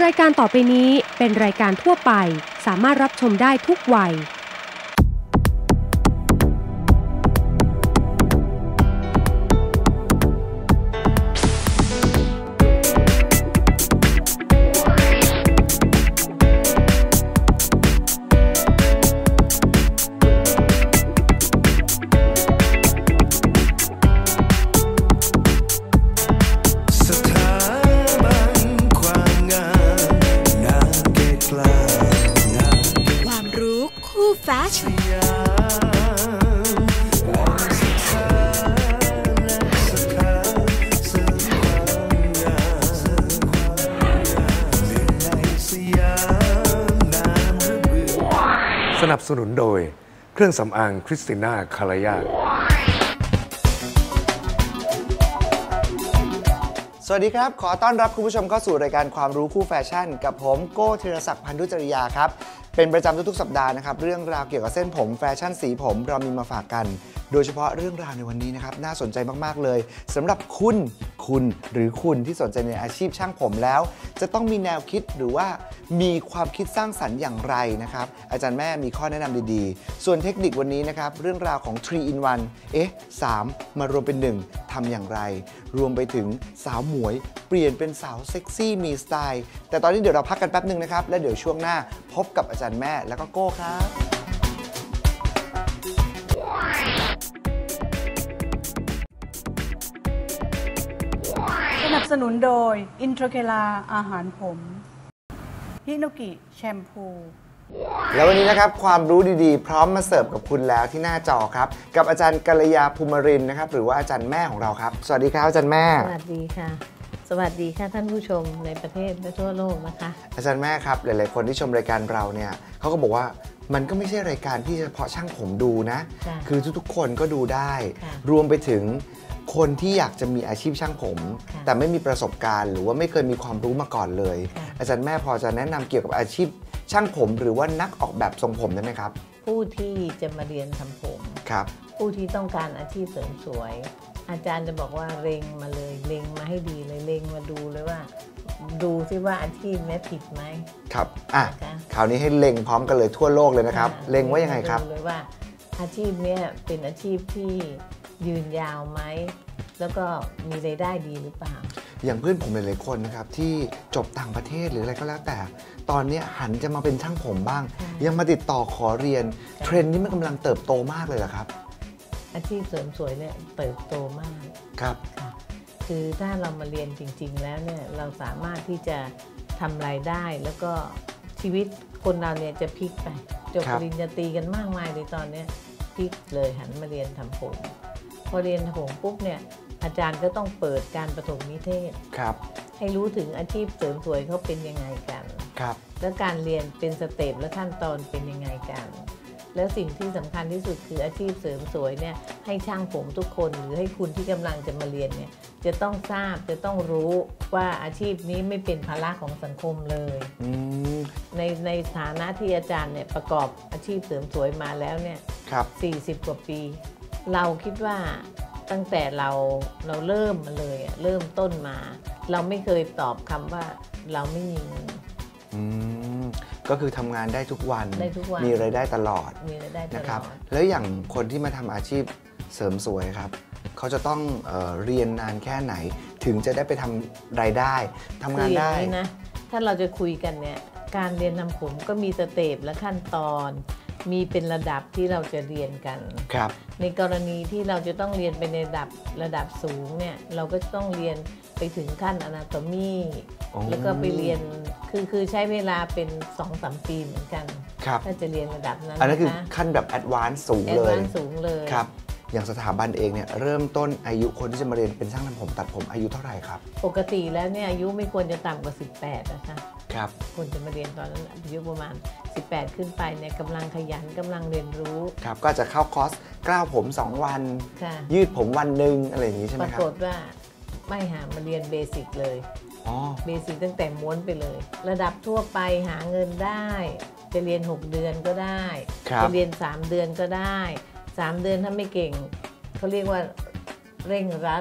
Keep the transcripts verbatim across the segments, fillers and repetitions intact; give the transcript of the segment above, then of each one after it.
รายการต่อไปนี้เป็นรายการทั่วไปสามารถรับชมได้ทุกวัยสนับสนุนโดยเครื่องสำอางคริสติน่าคาลายาสวัสดีครับขอต้อนรับคุณผู้ชมเข้าสู่รายการความรู้คู่แฟชั่นกับผมโก้ธีรศักดิ์พันธุจริยาครับเป็นประจำทุกๆสัปดาห์นะครับเรื่องราวเกี่ยวกับเส้นผมแฟชั่นสีผมเรามีมาฝากกันโดยเฉพาะเรื่องราวในวันนี้นะครับน่าสนใจมากๆเลยสำหรับคุณคุณหรือคุณที่สนใจในอาชีพช่างผมแล้วจะต้องมีแนวคิดหรือว่ามีความคิดสร้างสรรค์อย่างไรนะครับอาจารย์แม่มีข้อแนะนำดีๆส่วนเทคนิควันนี้นะครับเรื่องราวของ ทรี อิน วัน เอ๊ะสามมารวมเป็นหนึ่งทำอย่างไรรวมไปถึงสาวหมวยเปลี่ยนเป็นสาวเซ็กซี่มีสไตล์แต่ตอนนี้เดี๋ยวเราพักกันแป๊บนึงนะครับแล้วเดี๋ยวช่วงหน้าพบกับอาจารย์แม่แล้วก็โก้ครับสนับสนุนโดยอินโทรเคลาอาหารผมฮิโนกิแชมพูแล้ววันนี้นะครับความรู้ดีๆพร้อมมาเสิร์ฟกับคุณแล้วที่หน้าจอครับกับอาจารย์กัลยาภูมิรินทร์นะครับหรือว่าอาจารย์แม่ของเราครับสวัสดีครับอาจารย์แม่สวัสดีค่ะสวัสดีค่ะท่านผู้ชมในประเทศและทั่วโลกนะคะอาจารย์แม่ครับหลายๆคนที่ชมรายการเราเนี่ยเขาก็บอกว่ามันก็ไม่ใช่รายการที่เฉพาะช่างผมดูนะคือทุกๆคนก็ดูได้รวมไปถึงคนที่อยากจะมีอาชีพช่างผมแต่ไม่มีประสบการณ์หรือว่าไม่เคยมีความรู้มาก่อนเลยอาจารย์แม่พอจะแนะนำเกี่ยวกับอาชีพช่างผมหรือว่านักออกแบบทรงผมได้ไหมครับผู้ที่จะมาเรียนทำผมครับผู้ที่ต้องการอาชีพเสริมสวยอาจารย์จะบอกว่าเล็งมาเลยเล็งมาให้ดีเลยเล็งมาดูเลยว่าดูซิว่าอาชีพนี้ผิดไหมครับอ่ะคราวนี้ให้เล็งพร้อมกันเลยทั่วโลกเลยนะครับเล็งว่ายังไงครับดูเลยว่าอาชีพนี้เป็นอาชีพที่ยืนยาวไหมแล้วก็มีรายได้ดีหรือเปล่าอย่างเพื่อนผมหลายๆคนนะครับที่จบต่างประเทศหรืออะไรก็แล้วแต่ตอนนี้หันจะมาเป็นช่างผมบ้างยังมาติดต่อขอเรียนเทรนด์นี้มันกำลังเติบโตมากเลยเหรอครับอาชีพเสริมสวยเนี่ยเติบโตมากครับคือถ้าเรามาเรียนจริงๆแล้วเนี่ยเราสามารถที่จะทำรายได้แล้วก็ชีวิตคนเราเนี่ยจะพลิกไปจบปริญญาตรีกันมากมายเลยตอนนี้พลิกเลยหันมาเรียนทำผมพอเรียนทำผมปุ๊บเนี่ยอาจารย์ก็ต้องเปิดการประถมนิเทศครับให้รู้ถึงอาชีพเสริมสวยเขาเป็นยังไงกันครับแล้วการเรียนเป็นสเต็ปและขั้นตอนเป็นยังไงกันแล้วสิ่งที่สำคัญที่สุดคืออาชีพเสริมสวยเนี่ยให้ช่างผมทุกคนหรือให้คุณที่กำลังจะมาเรียนเนี่ยจะต้องทราบจะต้องรู้ว่าอาชีพนี้ไม่เป็นภาระของสังคมเลยในในฐานะที่อาจารย์เนี่ยประกอบอาชีพเสริมสวยมาแล้วเนี่ยสี่สิบกว่าปีเราคิดว่าตั้งแต่เราเราเริ่มมาเลยเริ่มต้นมาเราไม่เคยตอบคำว่าเราไม่มีเงินก็คือทำงานได้ทุกวันมีรายได้ตลอดนะครับแล้วอย่างคนที่มาทำอาชีพเสริมสวยครับเขาจะต้องเอ่อเรียนนานแค่ไหนถึงจะได้ไปทำรายได้ทำงานได้นะถ้าเราจะคุยกันเนี่ยการเรียนทำผมก็มีสเต็ปและขั้นตอนมีเป็นระดับที่เราจะเรียนกันครับในกรณีที่เราจะต้องเรียนไปในระดับระดับสูงเนี่ยเราก็ต้องเรียนไปถึงขั้น Anatomy แล้วก็ไปเรียนคือคือใช้เวลาเป็น สองถึงสาม ปีเหมือนกันถ้าจะเรียนระดับนั้นอันนั้นคือขั้นแบบ Advanced สูงเลย Advanced สูงเลยครับอย่างสถาบันเองเนี่ยเริ่มต้นอายุคนที่จะมาเรียนเป็นช่างทำผมตัดผมอายุเท่าไหร่ครับปกติแล้วเนี่ยอายุไม่ควรจะต่ำกว่าสิบแปดนะคะครับคนจะมาเรียนตอนนั้นอายุประมาณสิบแปดขึ้นไปเนี่ยกำลังขยันกำลังเรียนรู้ครับก็จะเข้าคอร์สกล้าวผมสองวันยืดผมวันหนึ่งอะไรอย่างนี้ใช่ไหมครับปรากฏว่าไม่หามาเรียนเบสิกเลยเบสิกตั้งแต่ม้วนไปเลยระดับทั่วไปหาเงินได้จะเรียนหกเดือนก็ได้จะเรียนสามเดือนก็ได้สามเดือนถ้าไม่เก่งเขาเรียกว่าเร่งรัด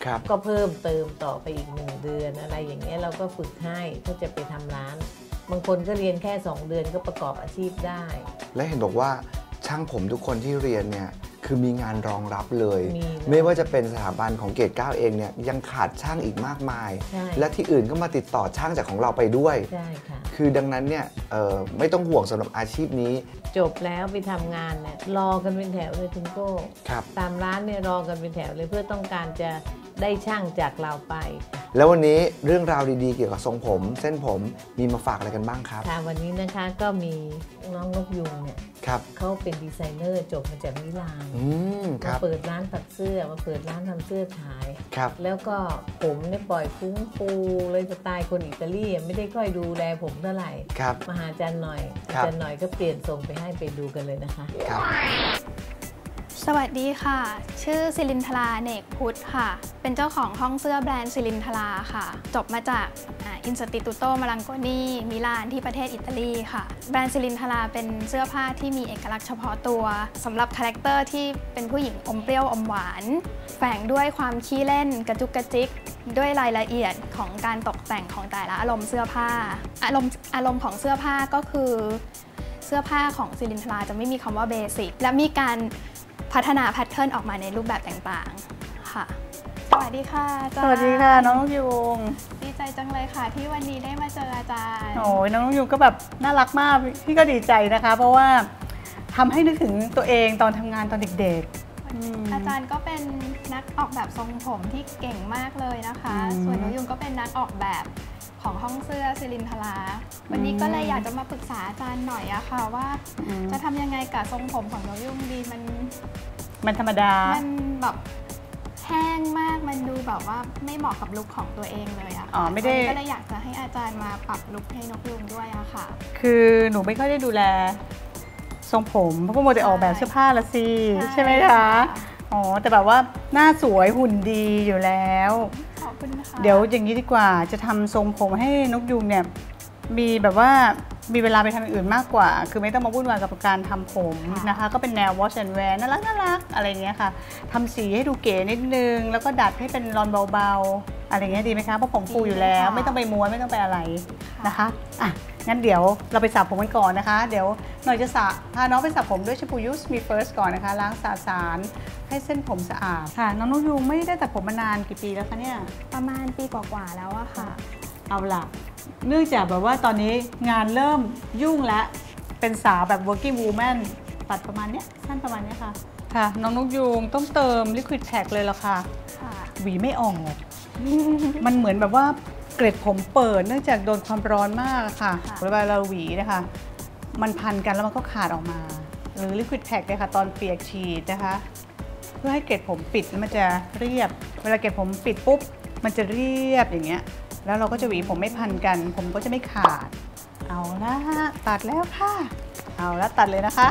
ก็เพิ่มเติมต่อไปอีกหนึ่งเดือนอะไรอย่างเงี้ยเราก็ฝึกให้ถ้าจะไปทำร้านบางคนก็เรียนแค่สองเดือนก็ประกอบอาชีพได้และเห็นบอกว่าช่างผมทุกคนที่เรียนเนี่ยคือมีงานรองรับเลยเลยไม่ว่าจะเป็นสถาบันของเกรดเก้าเองเนี่ยยังขาดช่างอีกมากมายและที่อื่นก็มาติดต่อช่างจากของเราไปด้วยใช่ค่ะคือดังนั้นเนี่ยไม่ต้องห่วงสำหรับอาชีพนี้จบแล้วไปทำงานเนี่ยรอกันเป็นแถวเลยคุณโก้ตามร้านเนี่ยรอกันเป็นแถวเลยเพื่อต้องการจะได้ช่างจากเราไปแล้ววันนี้เรื่องราวดีๆเกี่ยวกับทรงผมเส้นผมมีมาฝากอะไรกันบ้างครับค่ะวันนี้นะคะก็มีน้องนกยุงเนี่ยเขาเป็นดีไซเนอร์จบมาจากมิลานมาเปิดร้านตัดเสื้อมาเปิดร้านทำเสื้อขายแล้วก็ผมเนี่ยปล่อยฟุ้งฟูเลยสไตล์คนอิตาลีไม่ได้ค่อยดูแลผมเท่าไหร่มาหาอาจารย์หน่อยอาจารย์หน่อยก็เปลี่ยนทรงไปให้ไปดูกันเลยนะคะสวัสดีค่ะชื่อศิรินทราเนกพุทธค่ะเป็นเจ้าของห้องเสื้อแบรนด์ศิรินทราค่ะจบมาจากอินสติตูโตมารังโกนีมิลานที่ประเทศอิตาลีค่ะแบรนด์ศิรินทราเป็นเสื้อผ้าที่มีเอกลักษณ์เฉพาะตัวสำหรับคาแรคเตอร์ที่เป็นผู้หญิงอมเปรี้ยวอมหวานแฝงด้วยความขี้เล่นกระจุกกระจิกด้วยรายละเอียดของการตกแต่งของแต่ละอารมณ์เสื้อผ้าอารมณ์อารมณ์ของเสื้อผ้าก็คือเสื้อผ้าของศิรินทราจะไม่มีคำว่าเบสิกและมีการพัฒนาแพทเทิร์นออกมาในรูปแบบต่างๆค่ะสวัสดีค่ะอาจารย์สวัสดีค่ะน้องนกยุงดีใจจังเลยค่ะที่วันนี้ได้มาเจออาจารย์โอ้ยน้องนกยุงก็แบบน่ารักมากพี่ก็ดีใจนะคะเพราะว่าทำให้นึกถึงตัวเองตอนทำงานตอนเด็กๆอาจารย์ก็เป็นนักออกแบบทรงผมที่เก่งมากเลยนะคะส่วนนกยุงก็เป็นนักออกแบบของห้องเสื้อศิรินทราวันนี้ก็เลยอยากจะมาปรึกษาอาจารย์หน่อยอะค่ะว่าจะทำยังไงกับทรงผมของนกยุงดีมันมันธรรมดามันแบบแห้งมากมันดูแบบว่าไม่เหมาะกับลุคของตัวเองเลยอะอ๋อไม่ได้ก็เลยอยากจะให้อาจารย์มาปรับลุคให้นกยุงด้วยอะค่ะคือหนูไม่ค่อยได้ดูแลทรงผมเพราะโมเดลออกแบบเสื้อผ้าละสิใช่ไหมคะอ๋อแต่แบบว่าหน้าสวยหุ่นดีอยู่แล้วขอบคุณค่ะเดี๋ยวอย่างนี้ดีกว่าจะทำทรงผมให้นกยุงเนี่ยมีแบบว่ามีเวลาไปทำอย่างอื่นมากกว่าคือไม่ต้องมาวุ่นวายกับการทำผมนะคะก็เป็นแนว wash and wear น่ารักน่ารักอะไรเงี้ยค่ะทำสีให้ดูเก๋นิดนึงแล้วก็ดัดให้เป็นรอนเบาๆอะไรเงี้ยดีไหมคะเพราะผมฟูอยู่แล้วไม่ต้องไปม้วนไม่ต้องไปอะไรนะคะอ่ะงั้นเดี๋ยวเราไปสระผมกันก่อนนะคะเดี๋ยวหน่อยจะสระพาน้องไปสระผมด้วยแชมพูยูสมีเฟิร์สก่อนนะคะล้างสะอาดให้เส้นผมสะอาดค่ะน้องนกยูงไม่ได้ตัดผมมานานกี่ปีแล้วคะเนี่ยประมาณปีกว่าๆแล้วอะค่ะเอาล่ะเนื่องจากแบบว่าตอนนี้งานเริ่มยุ่งแล้วเป็นสาวแบบ working woman ตัดประมาณนี้สั้นประมาณนี้ค่ะค่ะน้องนกยูงต้องเติม liquid pack เลยละค่ะหวีไม่ออกมันเหมือนแบบว่าเกล็ดผมเปิดเนื่องจากโดนความร้อนมากค่ะเวลาเราหวีนะคะมันพันกันแล้วมันก็ขาดออกมาหรือ liquid pack เลยค่ะตอนเปียกฉีดนะคะเพื่อให้เกล็ดผมปิดแล้วมันจะเรียบเวลาเกล็ดผมปิดปุ๊บมันจะเรียบอย่างเงี้ยแล้วเราก็จะหวีผมไม่พันกันผมก็จะไม่ขาดเอาละตัดแล้วค่ะเอาละตัดเลยนะคะ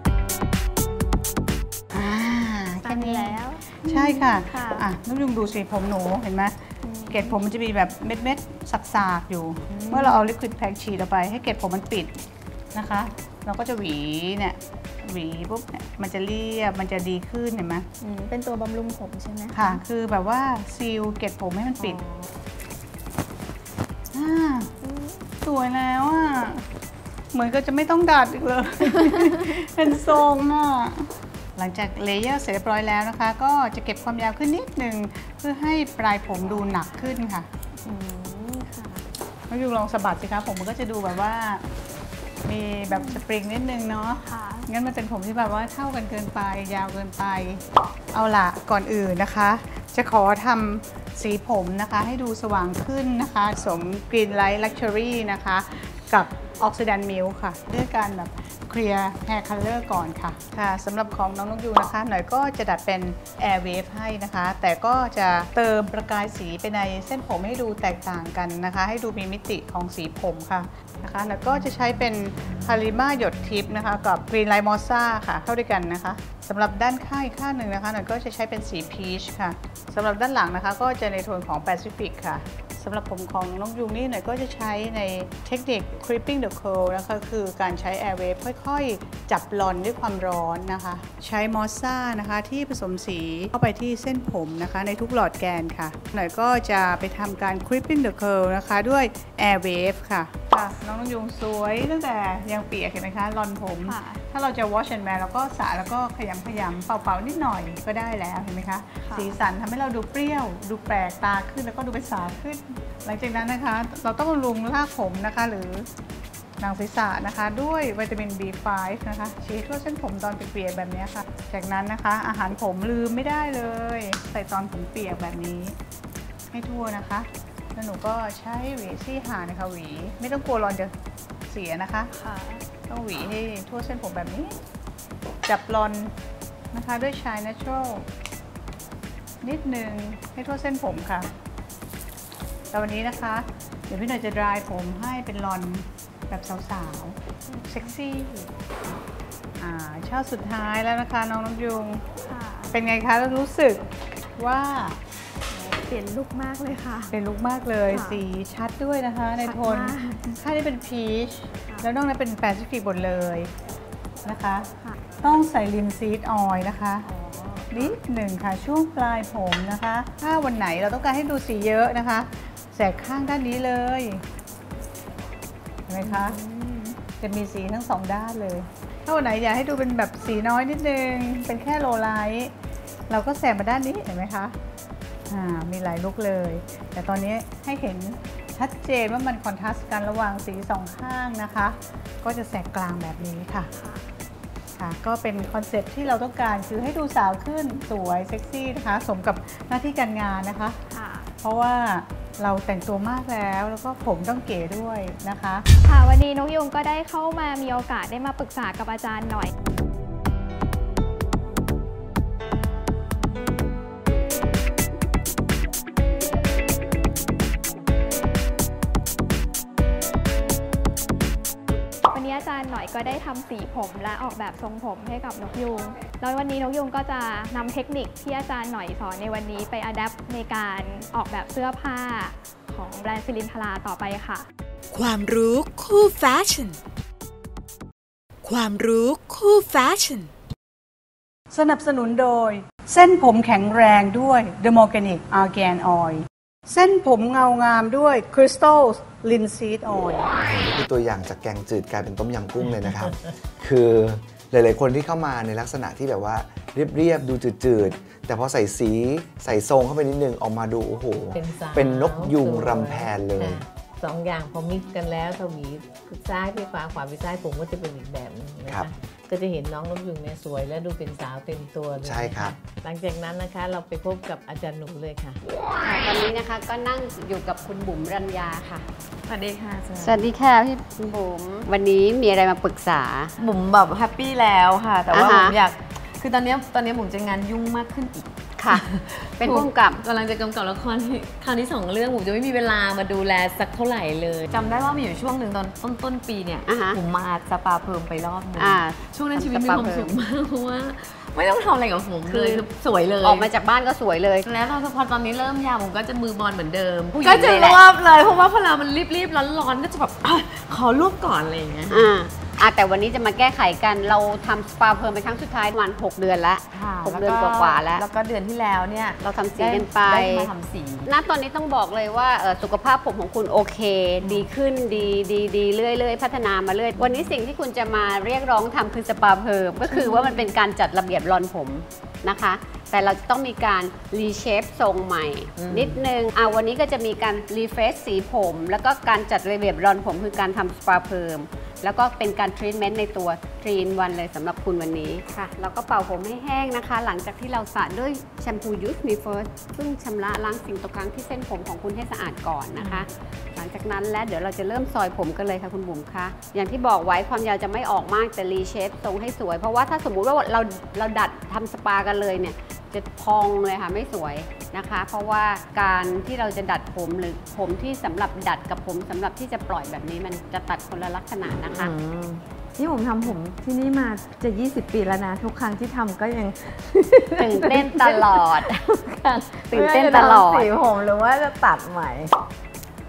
ตัดแล้วใช่ค่ะอ่ะน้องยุงดูสิผมหนูเห็นไหมเกล็ดผมมันจะมีแบบเม็ดเม็ดสากๆอยู่เมื่อเราเอาลิควิดแพ็กฉีดออกไปให้เกล็ดผมมันปิดนะคะเราก็จะหวีเนี่ยหวีปุ๊บเนี่ยมันจะเรียบมันจะดีขึ้นเห็นไหมเป็นตัวบำรุงผมใช่ไหมค่ะคือแบบว่าซีลเกล็ดผมให้มันปิดสวยแล้วอ่ะเหมือนก็จะไม่ต้องดัดอีกเลย เป็นทรงอ่ะหลังจากเลเยอร์เสร็จเรียบร้อยแล้วนะคะก็จะเก็บความยาวขึ้นนิดนึงเพื่อให้ปลายผมดูหนักขึ้นค่ะน้องยูลองสะบัดสิคะผมมันก็จะดูแบบว่ามีแบบสปริงนิดนึงเนาะงั้นมันเป็นผมที่แบบว่าเท่ากันเกินไปยาวเกินไปเอาล่ะก่อนอื่นนะคะจะขอทำสีผมนะคะให้ดูสว่างขึ้นนะคะสวม Green Light Luxury นะคะกับ Oxidant Milk ค่ะด้วยการแบบเคลียร์ Hair Color ก่อนค่ะค่ะสำหรับของน้องนกยูงนะคะหน่อยก็จะดัดเป็น Air Wave ให้นะคะแต่ก็จะเติมประกายสีไปในเส้นผมให้ดูแตกต่างกันนะคะให้ดูมีมิติของสีผมค่ะนะคะหน่อยก็จะใช้เป็นฮาริมาหยดทิพย์นะคะกับ Green Light Mossa ค่ะเข้าด้วยกันนะคะสำหรับด้านข้างอีกข้างหนึ่งนะคะหน่อยก็จะใช้เป็นสีพีชค่ะสำหรับด้านหลังนะคะก็จะในโทนของ Pacific ค่ะสำหรับผมของน้องยุงนี่หน่อยก็จะใช้ในเทคนิค creeping the curl นะคะคือการใช้ air wave ค่อยๆจับลอนด้วยความร้อนนะคะใช้มอสซ่านะคะที่ผสมสีเข้าไปที่เส้นผมนะคะในทุกหลอดแกนค่ะหน่อยก็จะไปทำการ creeping the curl นะคะด้วย air wave ค่ะน้องน้องยุงสวยตั้งแต่ยังเปียกเห็นไหมคะลอนผมถ้าเราจะ wash and wear เราก็สระแล้วก็ขยำขยำเป่าๆนิดหน่อยก็ได้แล้วเห็นไหมคะสีสันทำให้เราดูเปรี้ยวดูแปลกตาขึ้นแล้วก็ดูเป็นสาวขึ้นหลังจากนั้นนะคะเราต้องบำรุงรากผมนะคะหรือหนังศีรษะนะคะด้วยวิตามิน บี ไฟว์ นะคะฉีดทั่วเส้นผมตอนเปียกๆแบบนี้ค่ะจากนั้นนะคะอาหารผมลืมไม่ได้เลยใส่ตอนผมเปียกแบบนี้ให้ทั่วนะคะแล้วหนูก็ใช้หวีซี่หานะคะหวีไม่ต้องกลัวรอนจะเสียนะคะต้องหวีให้ทั่วเส้นผมแบบนี้จับรอนนะคะด้วยชาย natural นิดนึงให้ทั่วเส้นผมค่ะแต่วันนี้นะคะเดี๋ยวพี่หน่อยจะดรายผมให้เป็นลอนแบบสาวๆเซ็กซี่อ่าช่อสุดท้ายแล้วนะคะน้องน้องยุงเป็นไงคะแล้วรู้สึกว่าเปลี่ยนลุคมากเลยค่ะเป็นลุคมากเลยสีชัดด้วยนะคะในโทนค่านี้เป็นพีชแล้วนอกนั้นเป็นแปซิฟิกหมดเลยนะคะต้องใส่ลินซีดออยล์นะคะนิดหนึ่งค่ะช่วงปลายผมนะคะถ้าวันไหนเราต้องการให้ดูสีเยอะนะคะแสกข้างด้านนี้เลยเห็นไหมคะจะมีสีทั้งสองด้านเลยถ้าวันไหนอยากให้ดูเป็นแบบสีน้อยนิดนึงเป็นแค่โลไลท์เราก็แสกมาด้านนี้เห็นไหมคะมีหลายลุคเลยแต่ตอนนี้ให้เห็นชัดเจนว่ามันคอนทราสต์กันระหว่างสีสองข้างนะคะก็จะแสกกลางแบบนี้ค่ะค่ะก็เป็นคอนเซ็ปต์ที่เราต้องการคือให้ดูสาวขึ้นสวยเซ็กซี่นะคะสมกับหน้าที่การงานนะคะเพราะว่าเราแต่งตัวมากแล้วแล้วก็ผมต้องเก๋ด้วยนะคะค่ะวันนี้น้องยุงก็ได้เข้ามามีโอกาสได้มาปรึกษากับอาจารย์หน่อยอาจารย์หน่อยก็ได้ทำสีผมและออกแบบทรงผมให้กับนกยุงแล้ววันนี้นกยุงก็จะนำเทคนิคที่อาจารย์หน่อยสอนในวันนี้ไปอัดแอปในการออกแบบเสื้อผ้าของแบรนด์ซิลินทราต่อไปค่ะความรู้คู่แฟชั่นความรู้คู่แฟชั่นสนับสนุนโดยเส้นผมแข็งแรงด้วย The Organic Argan Oil เส้นผมเงางามด้วย Crystal Linseed Oil นี่คือตัวอย่างจากแกงจืดกลายเป็นต้มยำกุ้งเลยนะครับ คือหลายๆคนที่เข้ามาในลักษณะที่แบบว่าเรียบๆดูจืดๆแต่พอใส่สีใส่ทรงเข้าไปนิดนึงออกมาดูโอ้โหเป็นนกยุงรำแพนเลยสองอย่างพอมิกกันแล้วถ้าหวีซ้ายไปขวาขวาไปซ้ายผมก็จะเป็นอีกแบบนึงนะคะก็จะเห็นน้องนกยุงเนี่ยสวยและดูเป็นสาวเต็มตัวเลยใช่ครับหลังจากนั้นนะคะเราไปพบกับอาจารย์หนูเลยค่ะตอนนี้นะคะก็นั่งอยู่กับคุณบุ๋มรัญญาค่ะสวัสดีค่ะสวัสดีค่ะพี่บุ๋มวันนี้มีอะไรมาปรึกษาบุ๋มแบบแฮปปี้แล้วค่ะแต่ว่าบุ๋มอยากคือตอนนี้ตอนนี้บุ๋มจะงานยุ่งมากขึ้นอีกค่ะเป็นผู้กำกับกำลังจะกำกับละครคราวนี้สองเรื่องผมจะไม่มีเวลามาดูแลสักเท่าไหร่เลยจำได้ว่ามีอยู่ช่วงหนึ่งตอนต้นต้นปีเนี่ยผมมาสปาเพิ่มไปรอบนึงช่วงนั้นชีวิตมีความสุขมากเพราะว่าไม่ต้องทำอะไรกับผมเลยคือสวยเลยออกมาจากบ้านก็สวยเลยแล้วพอตอนนี้เริ่มยาวผมก็จะมือบอลเหมือนเดิมก็จะรวบเลยเพราะว่าพอเรามันรีบๆร้อนๆก็จะแบบขอรวบก่อนอะไรอย่างเงี้ยอ่ะแต่วันนี้จะมาแก้ไขกันเราทำสปาเพิ่มไปครั้งสุดท้ายประมาณหกเดือนแล้วหกเดือนกว่าๆแล้วแล้วก็เดือนที่แล้วเนี่ยเราทำสีกันไปได้มาทำสีณตอนนี้ต้องบอกเลยว่าสุขภาพผมของคุณโอเคดีขึ้นดีดีดีเรื่อยๆพัฒนามาเรื่อยวันนี้สิ่งที่คุณจะมาเรียกร้องทำคือสปาเพิ่มก็คือว่ามันเป็นการจัดระเบียบรอนผมนะคะแต่เราจะต้องมีการรีเชฟทรงใหม่นิดนึงอ่ะวันนี้ก็จะมีการรีเฟรชสีผมแล้วก็การจัดระเบียบรอนผมคือการทำสปาเพิ่มแล้วก็เป็นการทรีทเมนต์ในตัวทรีนวันเลยสำหรับคุณวันนี้ค่ะแล้วก็เป่าผมให้แห้งนะคะหลังจากที่เราสระด้วยแชมพูยูสมีเฟิร์สซึ่งชำระล้างสิ่งตกค้างที่เส้นผมของคุณให้สะอาดก่อนนะคะหลังจากนั้นและเดี๋ยวเราจะเริ่มซอยผมกันเลยค่ะคุณบุ๋มคะอย่างที่บอกไว้ความยาวจะไม่ออกมากแต่รีเชฟทรงให้สวยเพราะว่าถ้าสมมุติว่าเราเราดัดทำสปากันเลยเนี่ยจะพองเลยค่ะไม่สวยนะคะเพราะว่าการที่เราจะดัดผมหรือผมที่สำหรับดัดกับผมสำหรับที่จะปล่อยแบบนี้มันจะตัดคนละลักษณะนะคะนี่ผมทำผมที่นี่มาจะยี่สิบปีแล้วนะทุกครั้งที่ทำก็ยังตื่นเต้นตลอดตื่นเต้นตลอดสีผมหรือว่าจะตัดใหม่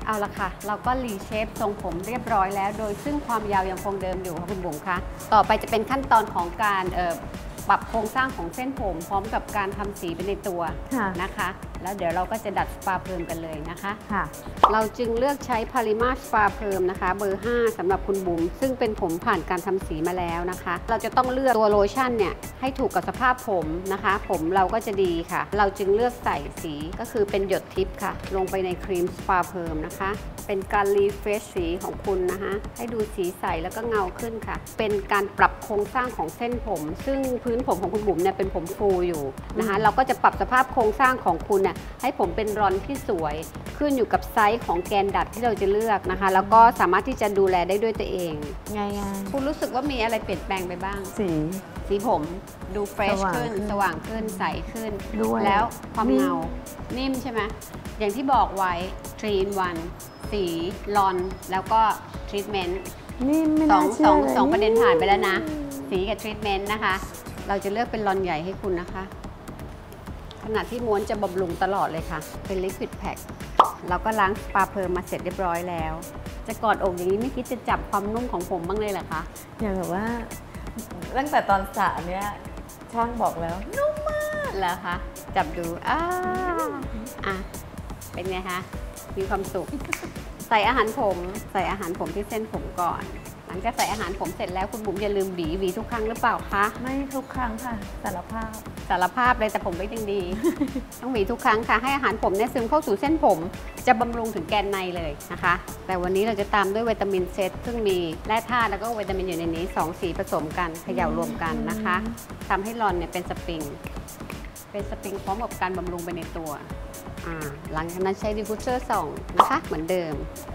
เอาละค่ะเราก็รีเชฟทรงผมเรียบร้อยแล้วโดยซึ่งความยาวยังคงเดิมอยู่ค่ะคุณบุ๋มคะต่อไปจะเป็นขั้นตอนของการปรับโครงสร้างของเส้นผมพร้อมกับการทำสีไปในตัวนะคะแล้วเดี๋ยวเราก็จะดัดสปาเพิ่มกันเลยนะคะค่ะเราจึงเลือกใช้พาริมาสปาเพิ่มนะคะเบอร์ห้าสำหรับคุณบุ๋มซึ่งเป็นผมผ่านการทำสีมาแล้วนะคะเราจะต้องเลือกตัวโลชั่นเนี่ยให้ถูกกับสภาพผมนะคะผมเราก็จะดีค่ะเราจึงเลือกใส่สีก็คือเป็นหยดทิพย์ค่ะลงไปในครีมสปาเพิ่มนะคะเป็นการรีเฟรชสีของคุณนะคะให้ดูสีใสแล้วก็เงาขึ้นค่ะเป็นการปรับโครงสร้างของเส้นผมซึ่งพื้นผมของคุณบุ๋มเนี่ยเป็นผมฟูอยู่นะคะเราก็จะปรับสภาพโครงสร้างของคุณเนี่ยให้ผมเป็นรอนที่สวยขึ้นอยู่กับไซส์ของแกนดัดที่เราจะเลือกนะคะแล้วก็สามารถที่จะดูแลได้ด้วยตัวเองง่ายๆคุณรู้สึกว่ามีอะไรเปลี่ยนแปลงไปบ้างสีสีผมดูเฟรชขึ้นสว่างขึ้นใสขึ้นแล้วความเงานิ่มใช่ไหมอย่างที่บอกไว้ทรี in วันสีลอนแล้วก็ทรีทเมนต์สองสองสองประเด็นผ่านไปแล้วนะสีกับทรีทเมนต์นะคะเราจะเลือกเป็นลอนใหญ่ให้คุณนะคะขณะที่ม้วนจะบำรุงตลอดเลยค่ะเป็นลิควิดแพ็คเราก็ล้างสปาเพิ่มมาเสร็จเรียบร้อยแล้วจะกอดอกอย่างนี้ไม่คิดจะจับความนุ่มของผมบ้างเลยเหรอคะอย่างแบบว่าตั้งแต่ตอนสระเนี้ยช่างบอกแล้วนุ่มมากแล้วคะจับดูอ่าอ่ะเป็นไงคะมีความสุขใส่อาหารผมใส่อาหารผมที่เส้นผมก่อนหลังจากใส่อาหารผมเสร็จแล้วคุณบุ๋มอย่าลืมหวีหวีทุกครั้งหรือเปล่าคะไม่ทุกครั้งค่ะสารภาพสารภาพเลยแต่ผมไม่ยังดี ต้องหวีทุกครั้งค่ะให้อาหารผมเนี่ยซึมเข้าสู่เส้นผมจะบำรุงถึงแกนในเลยนะคะแต่วันนี้เราจะตามด้วยวิตามินเซตซึ่งมีแร่ธาตุแล้วก็วิตามินอยู่ในนี้สองสีผสมกันเขย่ารวมกันนะคะทำให้รอนเนี่ยเป็นสปริงเป็นสปริงพร้อมกับการบำรุงไปในตัวหลังจากนั้นใช้ดิฟฟิวเซอร์ส่องนะคะเหมือนเดิม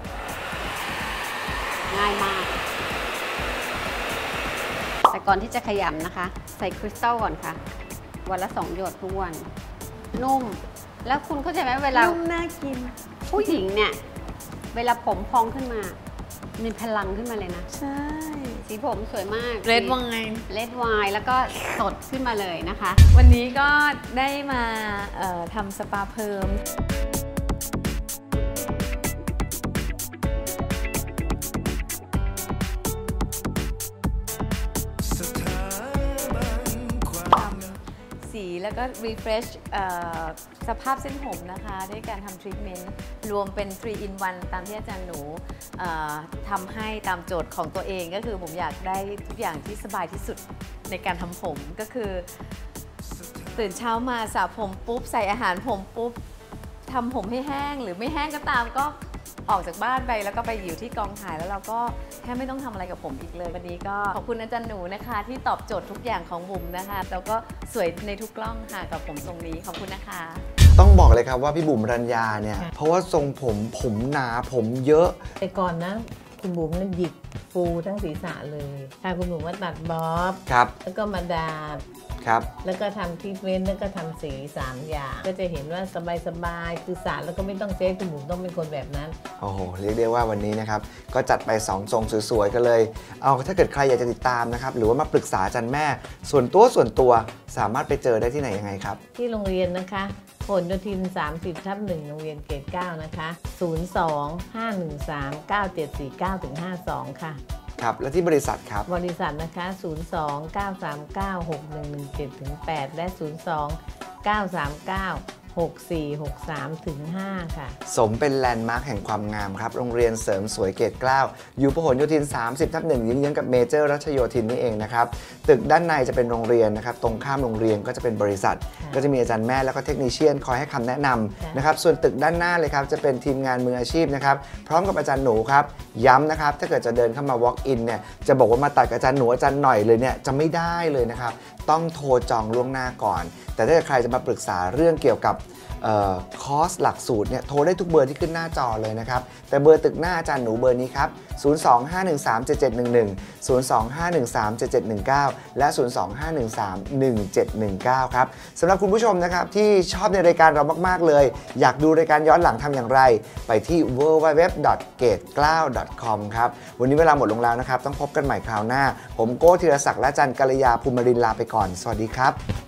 ง่ายมากแต่ก่อนที่จะขยำนะคะใส่คริสตัลก่อนค่ะวันละสองหยดทุกวันนุ่มแล้วคุณเข้าใจไหมเวลานุ่มน่ากินผู้หญิงเนี่ยเวลาผมพองขึ้นมามีพลังขึ้นมาเลยนะใช่สีผมสวยมากเรดไวน์เรดไวน์แล้วก็สดขึ้นมาเลยนะคะวันนี้ก็ได้มาทำสปาเพิ่มสีแล้วก็ refresh สภาพเส้นผมนะคะด้วยการทำ treatment รวมเป็น ทรี อิน วัน ตามที่อาจารย์หนูทำให้ตามโจทย์ของตัวเองก็คือผมอยากได้ทุกอย่างที่สบายที่สุดในการทำผมก็คือตื่นเช้ามาสระผมปุ๊บใส่อาหารผมปุ๊บทำผมให้แห้งหรือไม่แห้งก็ตามก็ออกจากบ้านไปแล้วก็ไปอยู่ที่กองถ่ายแล้วเราก็แค่ไม่ต้องทำอะไรกับผมอีกเลยวันนี้ก็ขอบคุณอาจารย์หนูนะคะที่ตอบโจทย์ทุกอย่างของบุ๋มนะคะแล้วก็สวยในทุกกล้องค่ะกับผมทรงนี้ขอบคุณนะคะต้องบอกเลยครับว่าพี่บุ๋มรัญญาเนี่ยเพราะว่าทรงผมผมหนาผมเยอะแต่ก่อนนะคุณบุ๋มนั่นหยิกฟูทั้งศีรษะเลยค่ะคุณบุ๋มมาตัดบ๊อบครับแล้วก็มาดาบครับแล้วก็ทำทรีทเมนต์แล้วก็ทำสีสามอย่างก็จะเห็นว่าสบายๆคือสระแล้วก็ไม่ต้องเจ๊คุณบุ๋มต้องเป็นคนแบบนั้นโอ้โหเรียกได้ว่าวันนี้นะครับก็จัดไปสองทรงสวยๆกันเลยเอาถ้าเกิดใครอยากจะติดตามนะครับหรือว่ามาปรึกษาอาจารย์แม่ส่วนตัวส่วนตัวสามารถไปเจอได้ที่ไหนยังไงครับที่โรงเรียนนะคะผลโยธินสามสิบทับหนึ่งโรงเรียนเกรดเก้านะคะศูนย์ สอง ห้า หนึ่ง สาม เก้า เจ็ด สี่ เก้า ห้า สองค่ะครับและที่บริษัทครับบริษัทนะคะศูนย์ สอง เก้า สาม เก้า หก หนึ่ง หนึ่ง เจ็ด แปดและศูนย์ สอง เก้า สาม เก้า หก สี่ หก สาม ห้า ค่ะสมเป็นแลนด์มาร์คแห่งความงามครับโรงเรียนเสริมสวยเกรดเก้าอยู่พหลโยธินสามสิบทับหนึ่งยืนๆกับเมเจอร์รัชโยธินนี่เองนะครับตึกด้านในจะเป็นโรงเรียนนะครับตรงข้ามโรงเรียนก็จะเป็นบริษัทก็จะมีอาจารย์แม่แล้วก็เทคนิเชียนคอยให้คำแนะนำนะครับส่วนตึกด้านหน้าเลยครับจะเป็นทีมงานมืออาชีพนะครับพร้อมกับอาจารย์หนูครับย้ำนะครับถ้าเกิดจะเดินเข้ามา walk in เนี่ยจะบอกว่ามาตัดกับอาจารย์หนูอาจารย์หน่อยเลยเนี่ยจะไม่ได้เลยนะครับต้องโทรจองล่วงหน้าก่อนแต่ถ้าใครจะมาปรึกษาเรื่องเกี่ยวกับคอร์สหลักสูตรเนี่ยโทรได้ทุกเบอร์ที่ขึ้นหน้าจอเลยนะครับแต่เบอร์ตึกหน้าอาจารย์หนูเบอร์นี้ครับศูนย์ สอง ห้า หนึ่ง สาม เจ็ด เจ็ด หนึ่ง หนึ่ง ศูนย์ สอง ห้า หนึ่ง สาม เจ็ด เจ็ด หนึ่ง เก้าและศูนย์ สอง ห้า หนึ่ง สาม หนึ่ง เจ็ด หนึ่ง เก้าครับสำหรับคุณผู้ชมนะครับที่ชอบในรายการเรามากๆเลยอยากดูรายการย้อนหลังทำอย่างไรไปที่ ดับเบิลยู ดับเบิลยู ดับเบิลยู ดอท เกรดเก้า ดอท คอม ครับวันนี้เวลาหมดลงแล้วนะครับต้องพบกันใหม่คราวหน้าผมโก้ธีรศักดิ์และอาจารย์กัลยาภูมิรินทร์ลาไปก่อนสวัสดีครับ